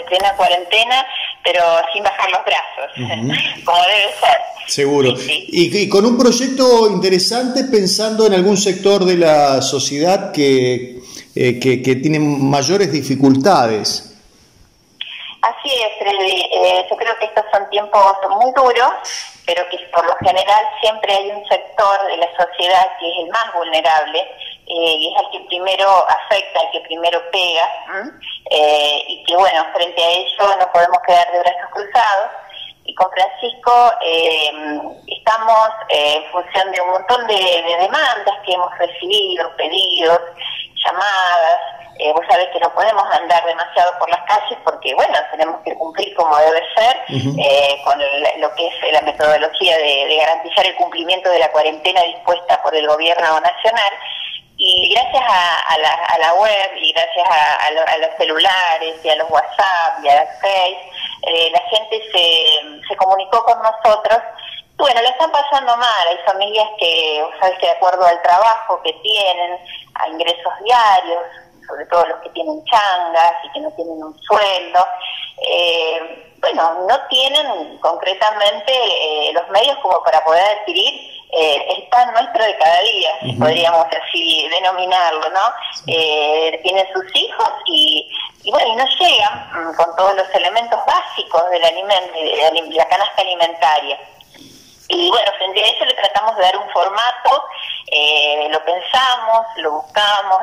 plena cuarentena, pero sin bajar los brazos, como debe ser. Seguro. Sí. Y con un proyecto interesante, pensando en algún sector de la sociedad que tiene mayores dificultades. Así es, Freddy. Yo creo que estos son tiempos muy duros, pero que por lo general siempre hay un sector de la sociedad que es el más vulnerable, y es el que primero afecta, el que primero pega, y que bueno, frente a ello no podemos quedar de brazos cruzados. Y con Francisco estamos en función de un montón de demandas que hemos recibido, pedidos, llamadas. Vos sabés que no podemos andar demasiado por las calles porque, bueno, tenemos que cumplir como debe ser con lo que es la metodología de garantizar el cumplimiento de la cuarentena dispuesta por el gobierno nacional. Y gracias a la web y gracias a los celulares y a los WhatsApp y a las Face, la gente se comunicó con nosotros. Bueno, la están pasando mal. Hay familias que, vos sabés que de acuerdo al trabajo que tienen, a ingresos diarios, sobre todo los que tienen changas y que no tienen un sueldo, bueno, no tienen concretamente los medios como para poder adquirir el pan nuestro de cada día, si podríamos así denominarlo, ¿no? Tienen sus hijos y bueno, y no llegan con todos los elementos básicos del alimento, de la canasta alimentaria. Y bueno, frente a eso le tratamos de dar un formato, lo pensamos, lo buscamos,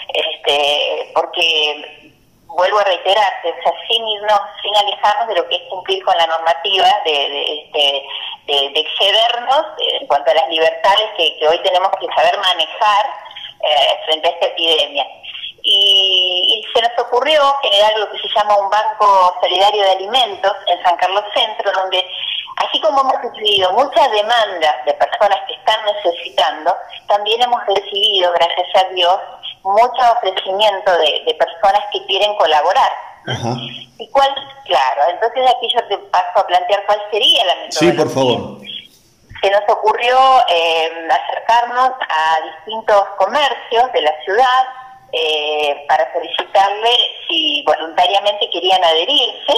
porque vuelvo a reiterarte, o sea, sin alejarnos de lo que es cumplir con la normativa, de excedernos en cuanto a las libertades que hoy tenemos que saber manejar frente a esta epidemia. Y se nos ocurrió generar lo que se llama un banco solidario de alimentos en San Carlos Centro, donde así como hemos recibido muchas demandas de personas que están necesitando, también hemos recibido, gracias a Dios, mucho ofrecimiento de personas que quieren colaborar. ¿Y cuál? Claro, entonces aquí yo te paso a plantear cuál sería la metodología. Sí, por favor. Se nos ocurrió acercarnos a distintos comercios de la ciudad para solicitarle si voluntariamente querían adherirse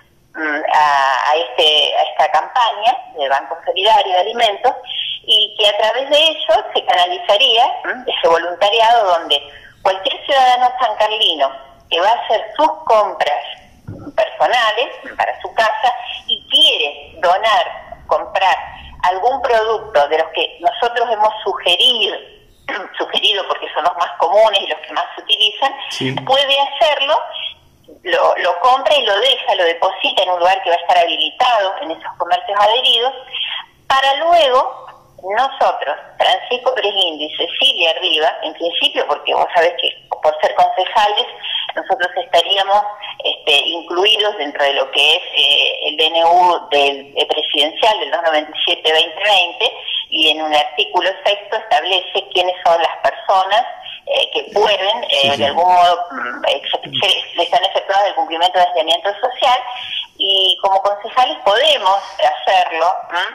a esta campaña del Banco Solidario de Alimentos, y que a través de ello se canalizaría ese voluntariado donde cualquier ciudadano sancarlino que va a hacer sus compras personales para su casa y quiere donar, comprar algún producto de los que nosotros hemos sugerido porque son los más comunes y los que más se utilizan, puede hacerlo, lo compra y lo deja, lo deposita en un lugar que va a estar habilitado en esos comercios adheridos, para luego nosotros, Francisco Presguindi y Cecilia Riva, en principio, porque vos sabés que por ser concejales nosotros estaríamos incluidos dentro de lo que es el DNU presidencial del 297-2020, y en un artículo 6 establece quiénes son las personas que pueden, de algún modo, están efectuadas del cumplimiento de aislamiento social, y como concejales podemos hacerlo,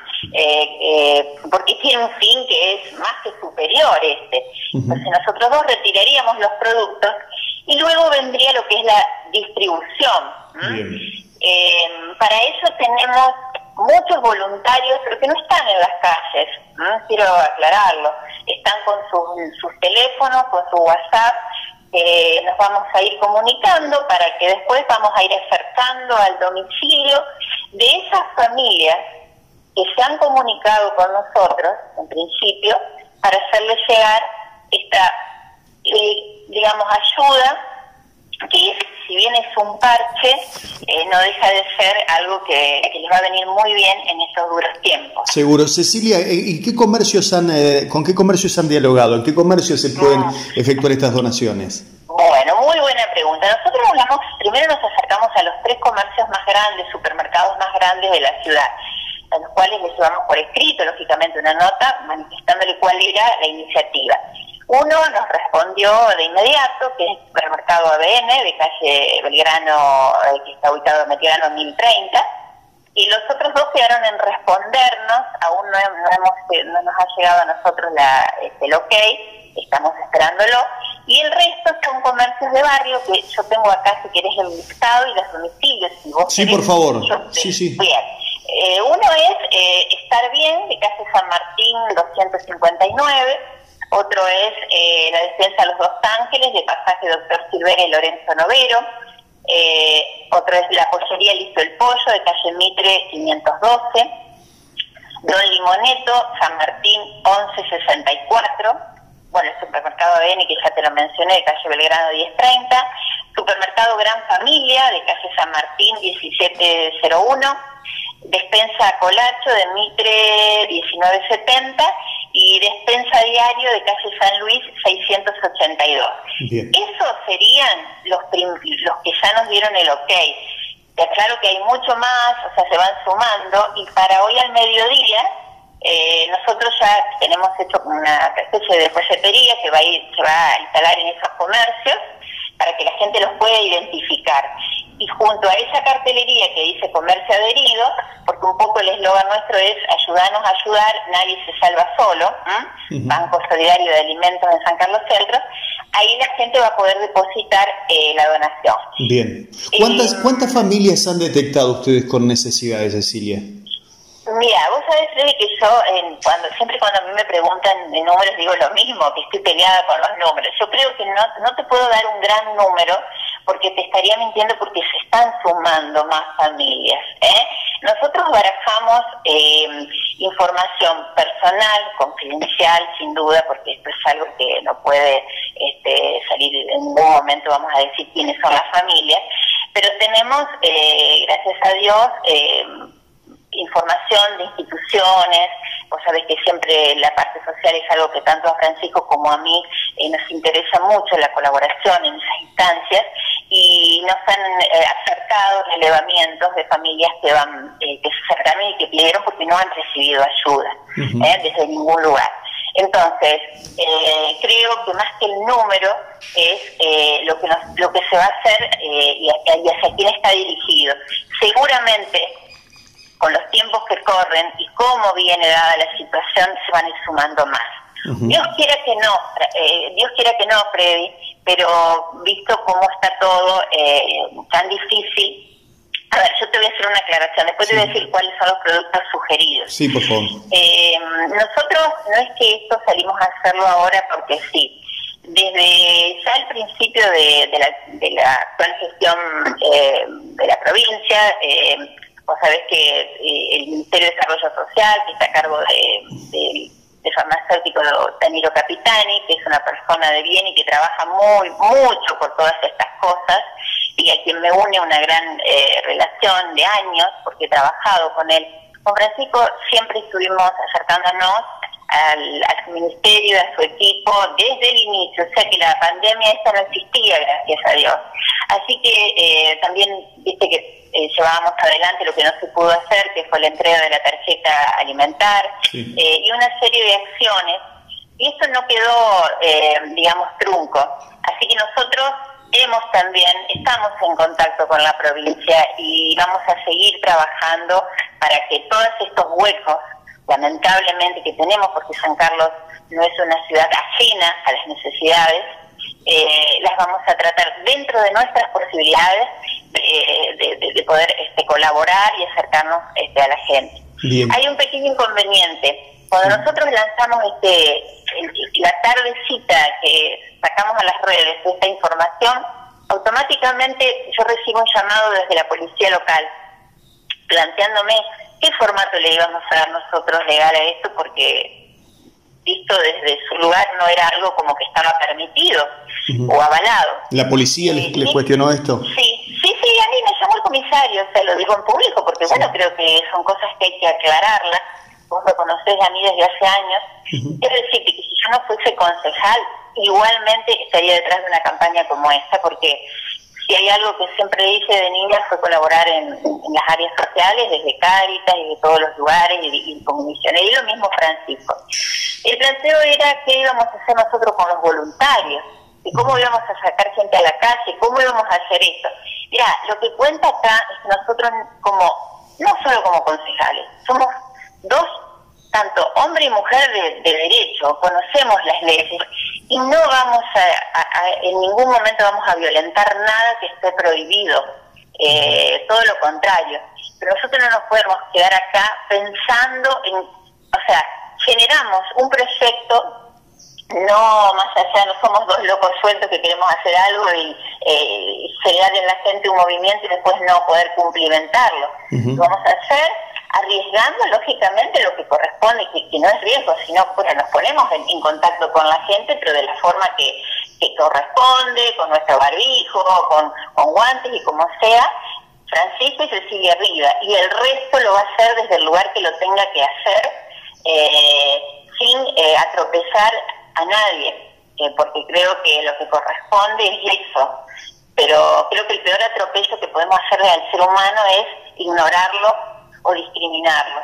porque tiene un fin que es más que superior Entonces nosotros dos retiraríamos los productos y luego vendría lo que es la distribución. Para eso tenemos muchos voluntarios, pero que no están en las calles, quiero aclararlo, están con sus teléfonos, con su WhatsApp. Nos vamos a ir comunicando para que después vamos a ir acercando al domicilio de esas familias que se han comunicado con nosotros, en principio, para hacerles llegar esta, digamos, ayuda, que es, si bien es un parche, no deja de ser algo que les va a venir muy bien en estos duros tiempos. Seguro. Cecilia, ¿y qué comercios con qué comercios han dialogado? ¿En qué comercios se pueden efectuar estas donaciones? Bueno, muy buena pregunta. Nosotros primero nos acercamos a los 3 comercios más grandes, supermercados más grandes de la ciudad, a los cuales les llevamos por escrito, lógicamente, una nota manifestándole cuál era la iniciativa. Uno nos respondió de inmediato, que es el supermercado ABN, de calle Belgrano, que está ubicado en Belgrano 1030, y los otros 2 quedaron en respondernos. Aún no nos ha llegado a nosotros el ok, estamos esperándolo, y el resto son comercios de barrio que yo tengo acá, si querés, el listado y los domicilios. Si vos sí, querés, por favor. Sí. Bien. Uno es Estar Bien, de calle San Martín 259. Otro es la Despensa Los Dos Ángeles, de pasaje Doctor Silvera y Lorenzo Novero. Otro es la Pollería Listo el Pollo, de calle Mitre 512. Don Limoneto, San Martín 1164. Bueno, el supermercado Beni, que ya te lo mencioné, de calle Belgrano 1030. Supermercado Gran Familia, de calle San Martín 1701. Despensa Colacho, de Mitre 1970. Y Despensa Diario, de calle San Luis 682. Bien. Esos serían los que ya nos dieron el ok. Te aclaro que hay mucho más, o sea, se van sumando, y para hoy al mediodía nosotros ya tenemos hecho una especie de folletería que se va a instalar en esos comercios para que la gente los pueda identificar. Y junto a esa cartelería que dice comercio adherido, porque un poco el eslogan nuestro es ayudarnos a ayudar, nadie se salva solo, Banco Solidario de Alimentos en San Carlos Centro, ahí la gente va a poder depositar la donación. Bien. ¿Cuántas familias han detectado ustedes con necesidades, Cecilia? Mira, vos sabés, Freddy, que yo siempre cuando a mí me preguntan de números digo lo mismo, que estoy peleada con los números. Yo creo que no te puedo dar un gran número porque te estaría mintiendo, porque se están sumando más familias. Nosotros barajamos información personal, confidencial, sin duda, porque esto es algo que no puede salir en ningún momento, vamos a decir quiénes son las familias, pero tenemos, gracias a Dios, información de instituciones. Vos sabés que siempre la parte social es algo que tanto a Francisco como a mí nos interesa mucho, la colaboración en esas instancias, y nos han acercado relevamientos de familias que se acercaron y que pidieron porque no han recibido ayuda desde ningún lugar. Entonces, creo que más que el número es lo que se va a hacer y hacia quién está dirigido. Seguramente, con los tiempos que corren y cómo viene dada la situación, se van a ir sumando más. Dios quiera que no, Freddy, pero visto cómo está todo tan difícil. A ver, yo te voy a hacer una aclaración, después te voy a decir cuáles son los productos sugeridos. Sí, por favor. Nosotros no es que esto salimos a hacerlo ahora porque sí. Desde ya el principio de la actual gestión de la provincia, vos sabés que el Ministerio de Desarrollo Social, que está a cargo del farmacéutico Danilo Capitani, que es una persona de bien y que trabaja mucho por todas estas cosas, y a quien me une una gran relación de años, porque he trabajado con él. Con Francisco siempre estuvimos acercándonos al ministerio, a su equipo, desde el inicio, o sea que la pandemia esta no existía, gracias a Dios. Así que también, viste que llevábamos adelante lo que no se pudo hacer, que fue la entrega de la tarjeta alimentar, y una serie de acciones, y esto no quedó, digamos, trunco. Así que nosotros estamos en contacto con la provincia y vamos a seguir trabajando para que todos estos huecos, lamentablemente, que tenemos, porque San Carlos no es una ciudad ajena a las necesidades, las vamos a tratar dentro de nuestras posibilidades de poder colaborar y acercarnos a la gente. Bien. Hay un pequeño inconveniente. Cuando nosotros lanzamos la tardecita que sacamos a las redes esta información, automáticamente yo recibo un llamado desde la policía local planteándome qué formato le íbamos a dar nosotros legal a esto, porque visto desde su lugar no era algo como que estaba permitido o avalado. ¿La policía les cuestionó esto? Sí, a mí me llamó el comisario, o sea, lo digo en público porque bueno, creo que son cosas que hay que aclararlas. Vos me conocés a mí desde hace años. Quiero decirte que si yo no fuese concejal, igualmente estaría detrás de una campaña como esta, porque si hay algo que siempre hice de niña fue colaborar en las áreas sociales, desde Cáritas y de todos los lugares, y como misionero, y lo mismo Francisco. El planteo era qué íbamos a hacer nosotros con los voluntarios, y cómo íbamos a sacar gente a la calle, cómo íbamos a hacer esto. Mira, lo que cuenta acá es que nosotros, no solo como concejales, somos dos tanto hombre y mujer de derecho, conocemos las leyes y no vamos en ningún momento vamos a violentar nada que esté prohibido, todo lo contrario. Pero nosotros no nos podemos quedar acá pensando en, o sea, generamos un proyecto, no más allá, no somos dos locos sueltos que queremos hacer algo y generar en la gente un movimiento y después no poder cumplimentarlo. Lo vamos a hacer arriesgando lógicamente lo que corresponde, que no es riesgo, sino bueno, nos ponemos en contacto con la gente, pero de la forma que corresponde, con nuestro barbijo, con guantes y como sea. Francisco y se sigue arriba, y el resto lo va a hacer desde el lugar que lo tenga que hacer, sin atropellar a nadie, porque creo que lo que corresponde es eso. Pero creo que el peor atropello que podemos hacerle al ser humano es ignorarlo o discriminarlo.